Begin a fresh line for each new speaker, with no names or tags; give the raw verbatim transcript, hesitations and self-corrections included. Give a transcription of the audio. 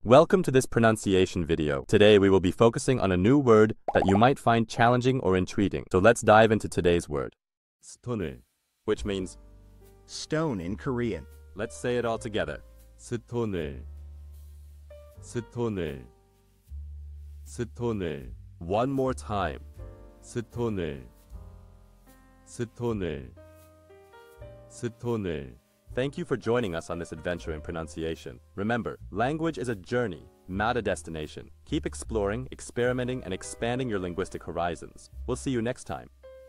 Welcome to this pronunciation video. Today we will be focusing on a new word that you might find challenging or intriguing. So let's dive into today's word. seutoneul, which means
stone in Korean.
Let's say it all together. seutoneul, seutoneul, seutoneul. One more time. seutoneul, seutoneul, seutoneul. Thank you for joining us on this adventure in pronunciation. Remember, language is a journey, not a destination. Keep exploring, experimenting, and expanding your linguistic horizons. We'll see you next time.